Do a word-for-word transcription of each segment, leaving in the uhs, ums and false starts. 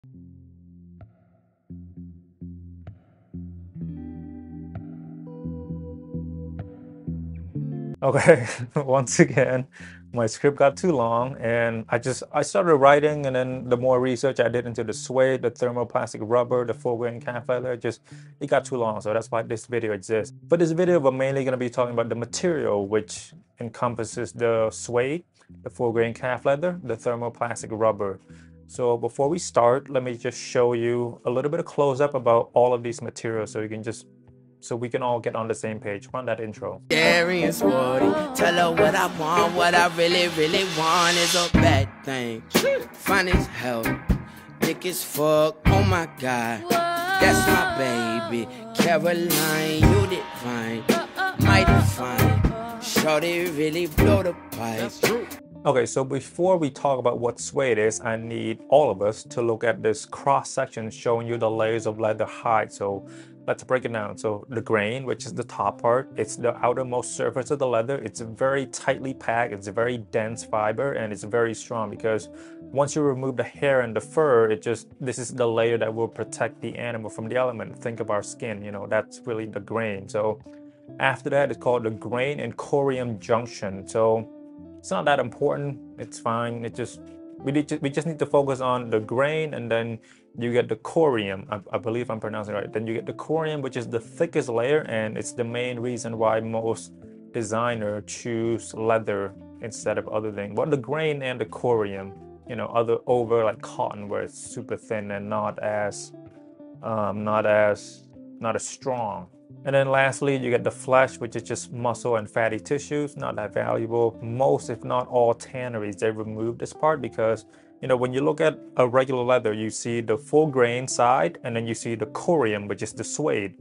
Okay, once again, my script got too long and I just I started writing, and then the more research I did into the suede, the thermoplastic rubber, the full grain calf leather, just it got too long. So that's why this video exists. For this video, we're mainly going to be talking about the material, which encompasses the suede, the full grain calf leather, the thermoplastic rubber. So before we start, let me just show you a little bit of close up about all of these materials so you can just so we can all get on the same page. Run that intro. Scary and sporty. Tell her what I want, what I really, really want is a bad thing. Fine as hell, thick as fuck. Oh my god, that's my baby. Caroline, you did fine, mighty fine. Shorty really blow the pipes. Okay, so before we talk about what suede is, I need all of us to look at this cross section showing you the layers of leather hide. So let's break it down. So the grain, which is the top part, it's the outermost surface of the leather. It's very tightly packed, it's a very dense fiber, and it's very strong because once you remove the hair and the fur, it just, this is the layer that will protect the animal from the element. Think of our skin, you know, that's really the grain. So after that, it's called the grain and corium junction. So it's not that important, it's fine. It just, we, need to, we just need to focus on the grain, and then you get the corium. I, I believe I'm pronouncing it right. Then you get the corium, which is the thickest layer, and it's the main reason why most designers choose leather instead of other things. But the grain and the corium, you know, other over like cotton, where it's super thin and not as, um, not as, not as strong. And then lastly, you get the flesh, which is just muscle and fatty tissues, not that valuable. Most, if not all, tanneries, they remove this part because, you know, when you look at a regular leather, you see the full grain side, and then you see the corium, which is the suede.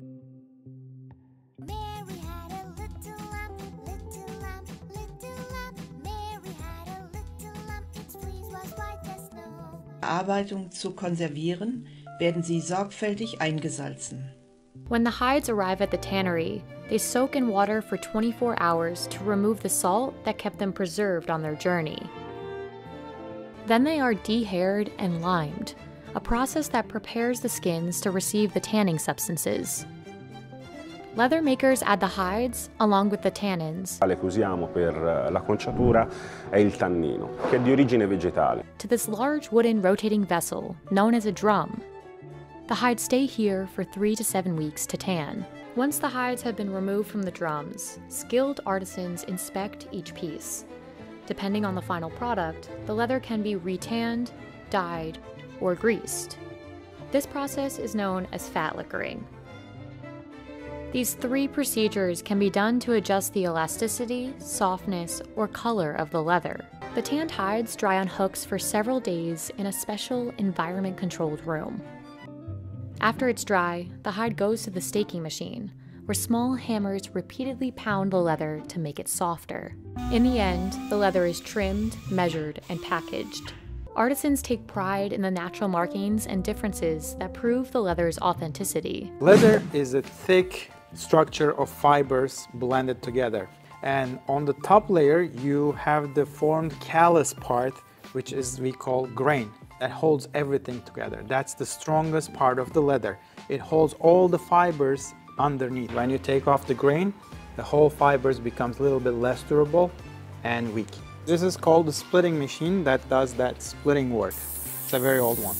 Verarbeitung zu konservieren, werden sie sorgfältig eingesalzen. When the hides arrive at the tannery, they soak in water for twenty-four hours to remove the salt that kept them preserved on their journey. Then they are dehaired and limed, a process that prepares the skins to receive the tanning substances. Leather makers add the hides along with the tannins che usiamo per l'acconciatura è il tannino, che è di origine vegetale. to this large wooden rotating vessel known as a drum. The hides stay here for three to seven weeks to tan. Once the hides have been removed from the drums, skilled artisans inspect each piece. Depending on the final product, the leather can be retanned, dyed, or greased. This process is known as fat liquoring. These three procedures can be done to adjust the elasticity, softness, or color of the leather. The tanned hides dry on hooks for several days in a special environment-controlled room. After it's dry, the hide goes to the staking machine, where small hammers repeatedly pound the leather to make it softer. In the end, the leather is trimmed, measured, and packaged. Artisans take pride in the natural markings and differences that prove the leather's authenticity. Leather is a thick structure of fibers blended together. And on the top layer, you have the formed callus part, which is we call grain. That holds everything together. That's the strongest part of the leather. It holds all the fibers underneath. When you take off the grain, the whole fibers becomes a little bit less durable and weak. This is called the splitting machine that does that splitting work. It's a very old one.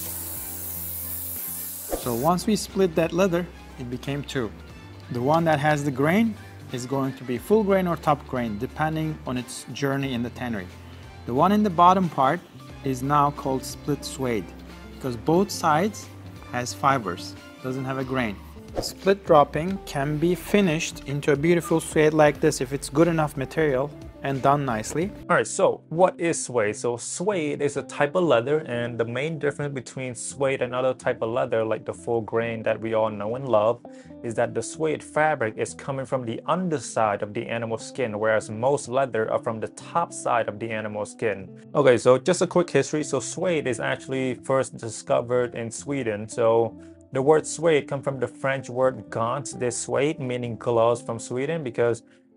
So once we split that leather, it became two. The one that has the grain is going to be full grain or top grain, depending on its journey in the tannery. The one in the bottom part is now called split suede because both sides has fibers, doesn't have a grain. The split dropping can be finished into a beautiful suede like this if it's good enough material and done nicely. All right, so what is suede? So suede is a type of leather, and the main difference between suede and other type of leather like the full grain that we all know and love is that the suede fabric is coming from the underside of the animal skin, whereas most leather are from the top side of the animal skin. Okay, so just a quick history. So suede is actually first discovered in Sweden. So the word suede comes from the French word gants de suede, meaning gloves from Sweden, because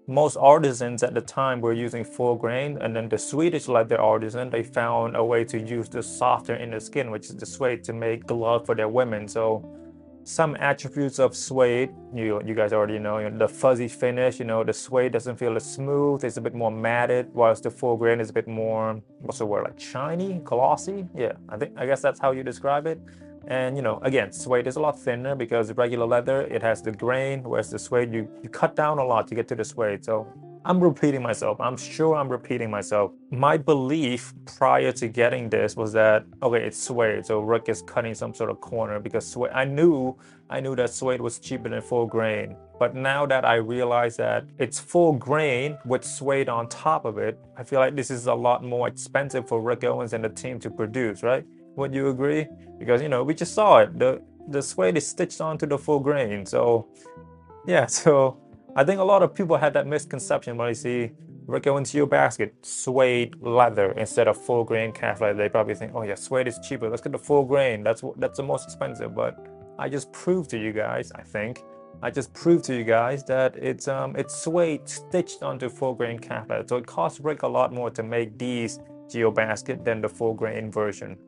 most artisans at the time were using full grain, and then the Swedish leather artisan, they found a way to use the softer inner skin, which is the suede, to make gloves for their women. So some attributes of suede, you you guys already know, you know, the fuzzy finish, you know, the suede doesn't feel as smooth, it's a bit more matted, whilst the full grain is a bit more, what's the word, like shiny, glossy? Yeah, I think, I guess that's how you describe it. And, you know, again, suede is a lot thinner because regular leather, it has the grain, whereas the suede, you, you cut down a lot to get to the suede. So I'm repeating myself. I'm sure I'm repeating myself. My belief prior to getting this was that, okay, it's suede, so Rick is cutting some sort of corner, because suede, I knew, I knew that suede was cheaper than full grain. But now that I realize that it's full grain with suede on top of it, I feel like this is a lot more expensive for Rick Owens and the team to produce, right? Would you agree? Because, you know, we just saw it. The the suede is stitched onto the full grain. So, yeah, so I think a lot of people had that misconception when they see Rick Owens Geobasket, suede leather instead of full grain calf leather. They probably think, oh yeah, suede is cheaper. Let's get the full grain. That's that's the most expensive. But I just proved to you guys, I think, I just proved to you guys that it's um it's suede stitched onto full grain calf leather. So it costs Rick a lot more to make these Geobasket than the full grain version.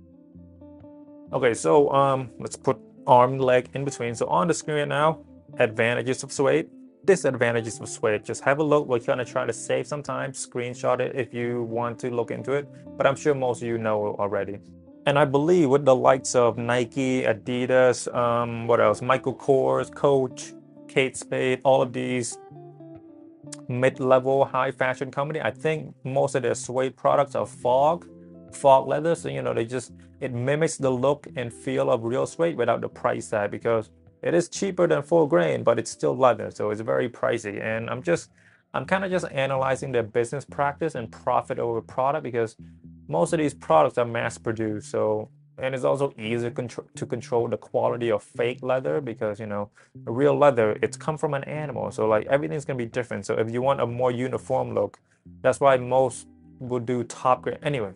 Okay, so um, let's put arm and leg in between. So on the screen now, advantages of suede, disadvantages of suede. Just have a look. We're gonna try to save some time, screenshot it if you want to look into it. But I'm sure most of you know already. And I believe with the likes of Nike, Adidas, um, what else? Michael Kors, Coach, Kate Spade, all of these mid-level high fashion company, I think most of their suede products are fog. fog leather, so you know, they just, it mimics the look and feel of real suede without the price tag, because it is cheaper than full grain, but it's still leather, so it's very pricey. And I'm just I'm kind of just analyzing their business practice and profit over product, because most of these products are mass produced, so, and it's also easier control, to control the quality of fake leather, because, you know, real leather, it's come from an animal, so like everything's gonna be different. So if you want a more uniform look, that's why most would do top grade. Anyway,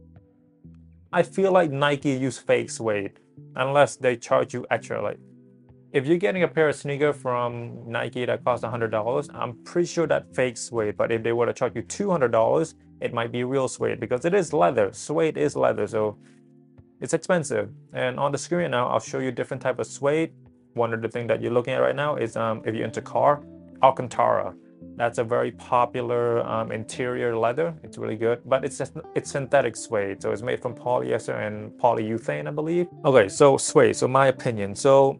I feel like Nike use fake suede unless they charge you extra. Like if you're getting a pair of sneakers from Nike that costs one hundred dollars, I'm pretty sure that fake suede. But if they were to charge you two hundred dollars, it might be real suede, because it is leather. Suede is leather, so it's expensive. And on the screen now, I'll show you different type of suede. One of the things that you're looking at right now is, um, if you're into car, Alcantara. That's a very popular um, interior leather. It's really good, but it's just, it's synthetic suede, so it's made from polyester and polyurethane, I believe. Okay, so suede. So my opinion. So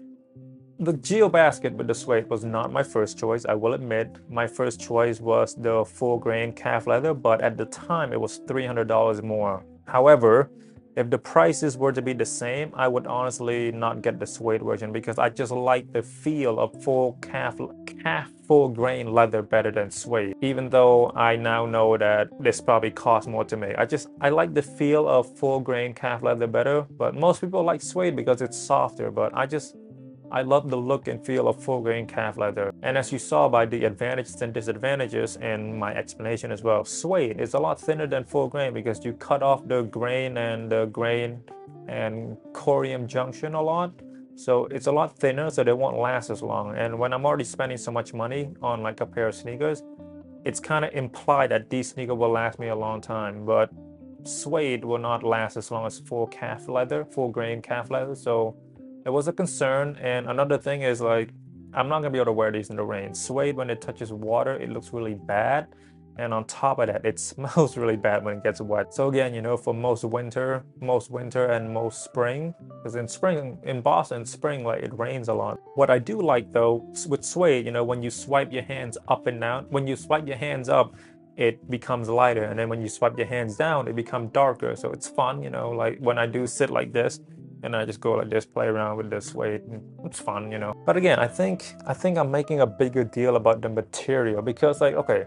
the Geobasket with the suede was not my first choice. I will admit, my first choice was the full grain calf leather, but at the time it was three hundred dollars more. However, if the prices were to be the same, I would honestly not get the suede version, because I just like the feel of full calf, calf full grain leather better than suede. Even though I now know that this probably costs more to make. I just, I like the feel of full grain calf leather better, but most people like suede because it's softer, but I just, I love the look and feel of full grain calf leather. And as you saw by the advantages and disadvantages and my explanation as well, suede is a lot thinner than full grain, because you cut off the grain and the grain and corium junction a lot. So it's a lot thinner, so they won't last as long. And when I'm already spending so much money on like a pair of sneakers, it's kind of implied that these sneakers will last me a long time. But suede will not last as long as full calf leather, full grain calf leather. So it was a concern. And another thing is, like, I'm not gonna be able to wear these in the rain. Suede, when it touches water, it looks really bad. And on top of that, it smells really bad when it gets wet. So again, you know, for most winter, most winter and most spring, because in spring, in Boston, spring, like it rains a lot. What I do like though, with suede, you know, when you swipe your hands up and down, when you swipe your hands up, it becomes lighter. And then when you swipe your hands down, it becomes darker. So it's fun, you know, like when I do sit like this, and I just go like this, play around with the suede. It's fun, you know. But again, I think I think I'm making a bigger deal about the material, because like, okay,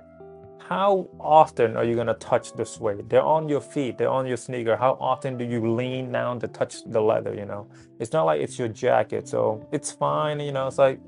how often are you gonna touch the suede? They're on your feet, they're on your sneaker. How often do you lean down to touch the leather, you know? It's not like it's your jacket, so it's fine, you know. It's like,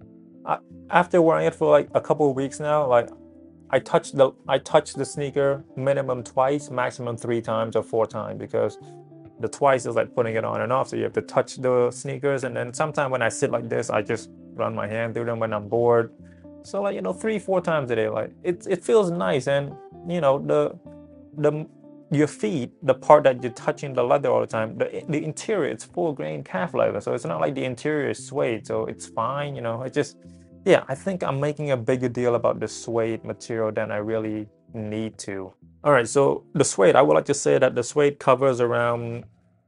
I, after wearing it for like a couple of weeks now, like I touch the I touch the sneaker minimum twice, maximum three times or four times, because the twice is like putting it on and off, so you have to touch the sneakers. And then sometimes when I sit like this, I just run my hand through them when I'm bored. So like, you know, three, four times a day. Like it, it feels nice. And you know, the the your feet, the part that you're touching the leather all the time, the, the interior, it's full grain calf leather. So it's not like the interior is suede. So it's fine, you know, it just, yeah, I think I'm making a bigger deal about the suede material than I really need to. All right, so the suede, I would like to say that the suede covers around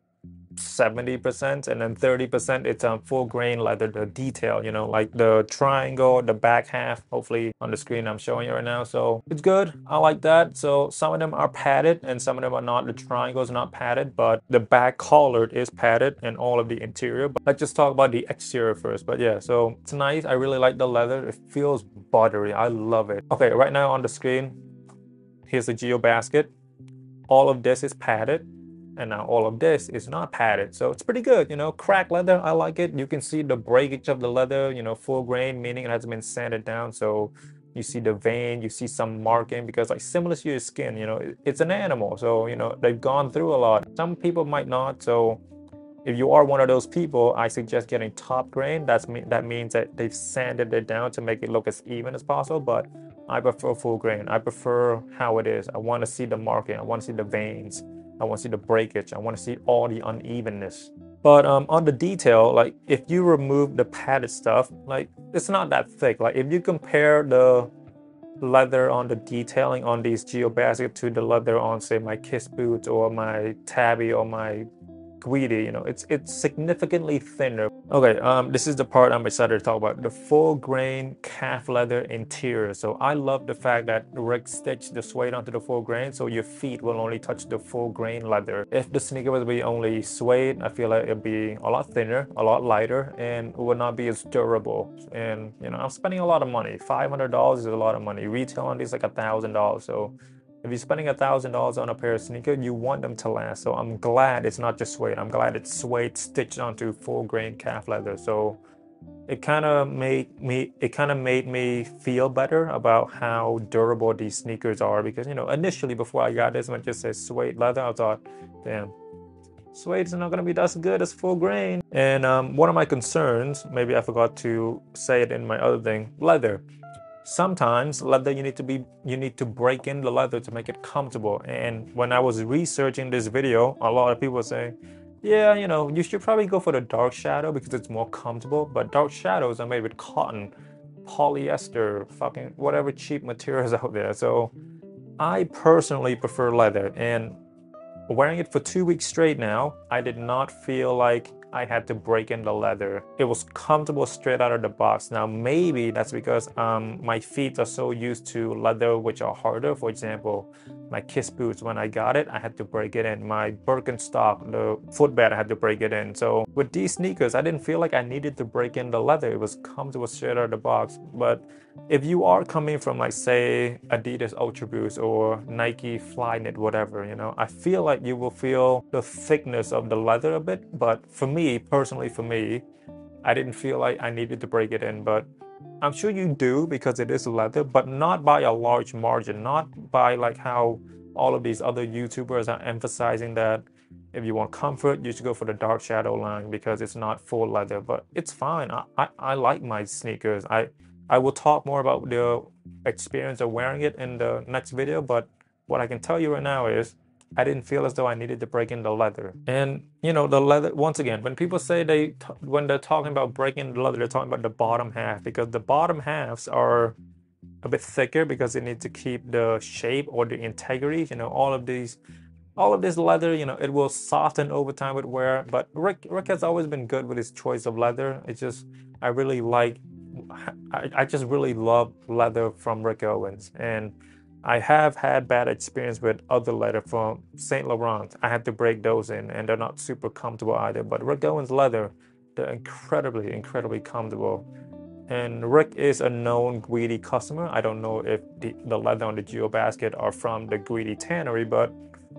seventy percent, and then thirty percent it's um, full grain leather, the detail, you know, like the triangle, the back half, hopefully on the screen I'm showing you right now. So it's good, I like that. So some of them are padded and some of them are not. The triangle is not padded, but the back collar is padded and all of the interior. But let's just talk about the exterior first. But yeah, so it's nice. I really like the leather. It feels buttery. I love it. Okay, right now on the screen, here's the Geo basket. All of this is padded. And now all of this is not padded, so it's pretty good, you know. Cracked leather, I like it. You can see the breakage of the leather, you know, full grain, meaning it hasn't been sanded down. So you see the vein, you see some marking, because like similar to your skin, you know, it's an animal, so you know they've gone through a lot. Some people might not, so if you are one of those people, I suggest getting top grain. That's me that means that they've sanded it down to make it look as even as possible. But I prefer full grain. I prefer how it is. I want to see the marking. I want to see the veins. I want to see the breakage. I want to see all the unevenness. But um, on the detail, like if you remove the padded stuff, like it's not that thick. Like if you compare the leather on the detailing on these Geo basket to the leather on, say, my Kiss boots or my Tabby or my Guidi, you know, it's it's significantly thinner. Okay, um, this is the part I'm excited to talk about, the full grain calf leather interior. So I love the fact that Rick stitched the suede onto the full grain, so your feet will only touch the full grain leather. If the sneaker was be only suede, I feel like it'd be a lot thinner, a lot lighter, and it would not be as durable. And you know, I'm spending a lot of money. five hundred dollars is a lot of money. Retail on these like a thousand dollars. So if you're spending a thousand dollars on a pair of sneakers, you want them to last. So I'm glad it's not just suede. I'm glad it's suede stitched onto full grain calf leather. So it kind of made me it kind of made me feel better about how durable these sneakers are, because you know, initially before I got this, when it just says suede leather, I thought, damn, suede is not going to be as good as full grain. And um, one of my concerns, maybe I forgot to say it in my other thing, leather. Sometimes leather, you need to be you need to break in the leather to make it comfortable. And when I was researching this video, a lot of people were saying, yeah, you know, you should probably go for the dark shadow because it's more comfortable. But dark shadows are made with cotton, polyester, fucking whatever cheap materials out there. So I personally prefer leather, and wearing it for two weeks straight now, I did not feel like I had to break in the leather. It was comfortable straight out of the box. Now maybe that's because um, my feet are so used to leather which are harder. For example, my Kiss boots, when I got it, I had to break it in. My Birkenstock, the footbed, I had to break it in. So with these sneakers, I didn't feel like I needed to break in the leather. It was comfortable straight out of the box. But if you are coming from, like, say, Adidas Ultra Boost or Nike Flyknit, whatever, you know, I feel like you will feel the thickness of the leather a bit. But for me, personally for me, I didn't feel like I needed to break it in. But I'm sure you do, because it is leather, but not by a large margin, not by like how all of these other YouTubers are emphasizing that if you want comfort, you should go for the dark shadow line because it's not full leather. But it's fine. I, I, I like my sneakers. I, I will talk more about the experience of wearing it in the next video, but what I can tell you right now is I didn't feel as though I needed to break in the leather. And you know, the leather, once again, when people say they, when they're talking about breaking the leather, they're talking about the bottom half, because the bottom halves are a bit thicker because they need to keep the shape or the integrity. You know, all of these, all of this leather, you know, it will soften over time with wear. But Rick, Rick has always been good with his choice of leather. It's just, I really like, I, I just really love leather from Rick Owens. And I have had bad experience with other leather from Saint Laurent. I had to break those in, and they're not super comfortable either. But Rick Owens leather, they're incredibly, incredibly comfortable. And Rick is a known Guidi customer. I don't know if the, the leather on the Geo basket are from the Guidi tannery, but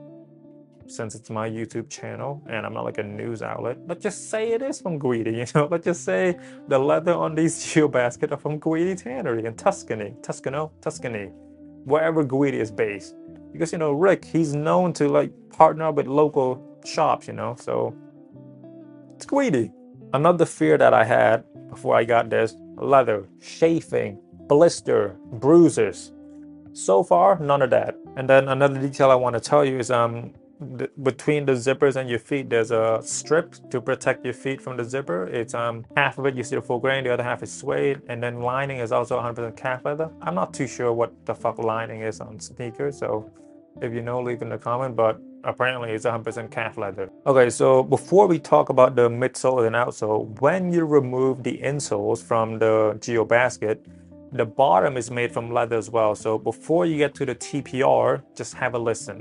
since it's my YouTube channel and I'm not like a news outlet, let's just say it is from Guidi, you know? Let's just say the leather on these Geo basket are from Guidi tannery in Tuscany, Tuscano, Tuscany. Wherever Guidi is based, because you know, Rick, he's known to like partner up with local shops, you know, so it's Guidi. Another fear that I had before I got this, leather chafing. blister, bruises. So far, none of that. And then another detail I want to tell you is um the, between the zippers and your feet, there's a strip to protect your feet from the zipper. It's um half of it you see the full grain, the other half is suede, and then lining is also one hundred percent calf leather. I'm not too sure what the fuck lining is on sneakers, so if you know, leave in the comment, but apparently it's one hundred percent calf leather. Okay, so before we talk about the midsole and outsole, when you remove the insoles from the GeoBasket, the bottom is made from leather as well. So before you get to the T P R, just have a listen.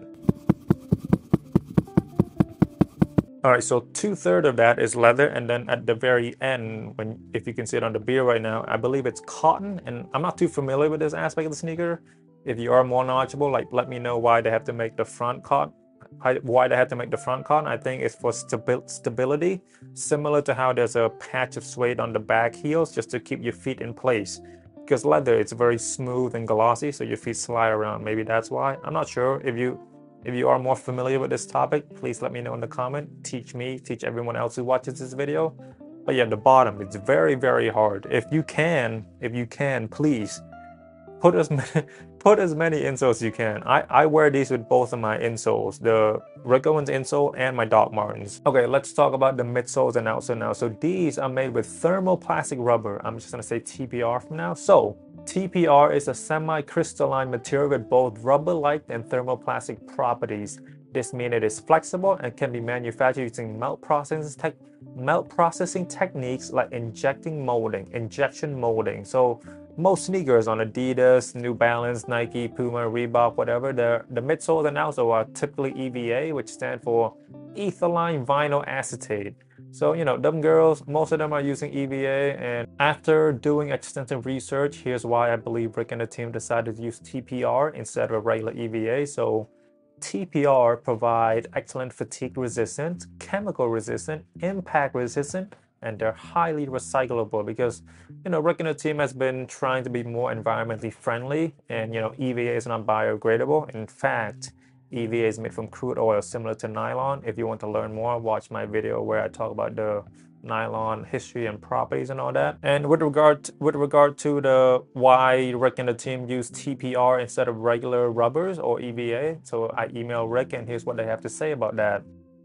All right, so two-thirds of that is leather, and then at the very end, when if you can see it on the beer right now, I believe it's cotton, and I'm not too familiar with this aspect of the sneaker. If you are more knowledgeable, like let me know why they have to make the front cotton. Why they have to make the front cotton. I think it's for stabi stability, similar to how there's a patch of suede on the back heels just to keep your feet in place. Because leather, it's very smooth and glossy, so your feet slide around. Maybe that's why. I'm not sure. If you if you are more familiar with this topic, please let me know in the comment. Teach me, teach everyone else who watches this video. But yeah, the bottom, it's very, very hard. If you can, if you can, please put as many put as many insoles as you can. I, I wear these with both of my insoles, the Rick Owens insole and my Doc Martens. Okay, let's talk about the midsoles and outsole now. So these are made with thermoplastic rubber. I'm just gonna say T P R from now. So T P R is a semi-crystalline material with both rubber-like and thermoplastic properties. This means it is flexible and can be manufactured using melt processing, te melt processing techniques like injecting molding, injection molding. So most sneakers on Adidas, New Balance, Nike, Puma, Reebok, whatever, the, the midsoles and outsole are typically E V A, which stands for ethylene vinyl acetate. So, you know, them girls, most of them are using E V A, and after doing extensive research, here's why I believe Rick and the team decided to use T P R instead of regular E V A. So T P R provide excellent fatigue resistant, chemical resistant, impact resistant, and they're highly recyclable because, you know, Rick and the team has been trying to be more environmentally friendly, and, you know, E V A is not biodegradable. In fact, E V A is made from crude oil similar to nylon. If you want to learn more, watch my video where I talk about the nylon history and properties and all that. And with regard to, with regard to the why Rick and the team use T P R instead of regular rubbers or E V A, so I emailed Rick and here's what they have to say about that.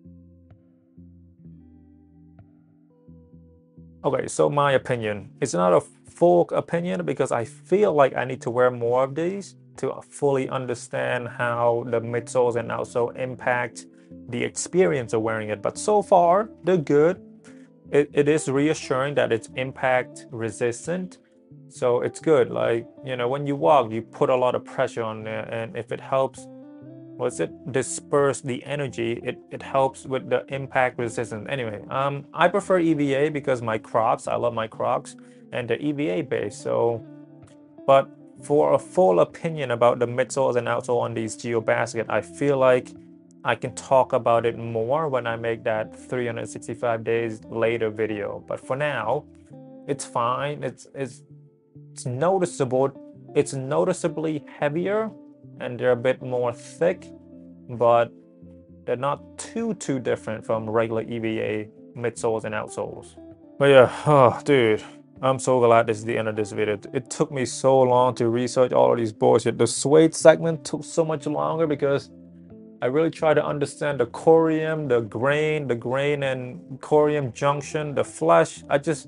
Okay, so my opinion. It's not a full opinion because I feel like I need to wear more of these to fully understand how the midsoles and outsole impact the experience of wearing it. But so far, they're good. It, it is reassuring that it's impact resistant. So it's good. Like, you know, when you walk, you put a lot of pressure on there. And if it helps, what's it, disperse the energy, it, it helps with the impact resistance. Anyway, um, I prefer E V A because my Crocs, I love my Crocs, and they're E V A based. So, but for a full opinion about the midsoles and outsole on these GeoBasket, I feel like I can talk about it more when I make that three hundred sixty-five days later video. But for now, it's fine. It's it's it's noticeable. It's noticeably heavier, and they're a bit more thick, but they're not too too different from regular E V A midsoles and outsoles. But yeah, oh dude, I'm so glad this is the end of this video. It took me so long to research all of these bullshit. The suede segment took so much longer because I really tried to understand the corium, the grain, the grain and corium junction, the flesh. I just,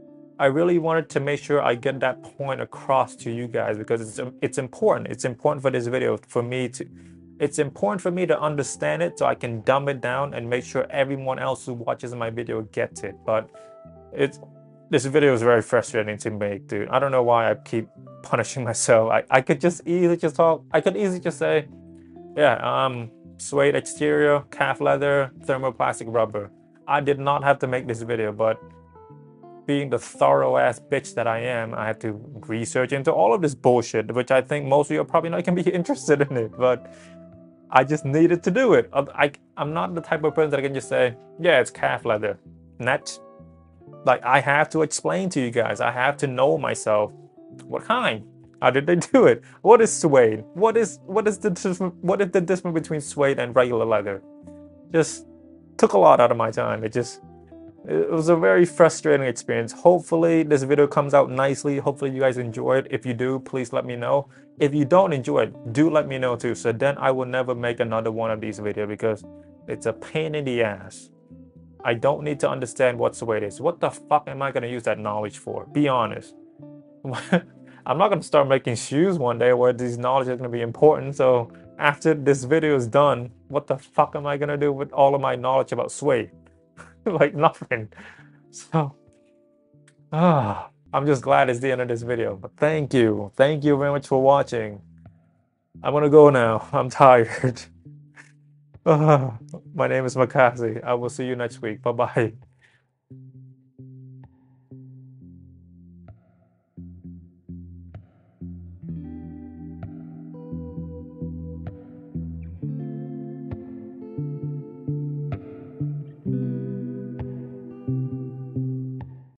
I really wanted to make sure I get that point across to you guys because it's it's important. It's important for this video for me to, it's important for me to understand it so I can dumb it down and make sure everyone else who watches my video gets it. But it's, this video is very frustrating to make, dude. I don't know why I keep punishing myself. I, I could just easily just talk, I could easily just say, yeah, um, suede exterior, calf leather, thermoplastic rubber. I did not have to make this video, but being the thorough ass bitch that I am, I had to research into all of this bullshit, which I think most of you are probably not gonna be interested in it, but I just needed to do it. I, I'm not the type of person that can just say, yeah, it's calf leather. Net. Like, I have to explain to you guys. I have to know myself. What kind? How did they do it? What is suede? What is what is the what is the difference between suede and regular leather? Just took a lot out of my time. It just It was a very frustrating experience. Hopefully this video comes out nicely. Hopefully you guys enjoy it. If you do, please let me know. If you don't enjoy it, do let me know too. So then I will never make another one of these videos because it's a pain in the ass. I don't need to understand what sway is. What the fuck am I going to use that knowledge for? Be honest. I'm not going to start making shoes one day where these knowledge is going to be important. So after this video is done, what the fuck am I going to do with all of my knowledge about suede? Like nothing. So ah, I'm just glad it's the end of this video. But thank you. Thank you very much for watching. I'm going to go now. I'm tired. Ah, my name is Makazi. I will see you next week. Bye-bye.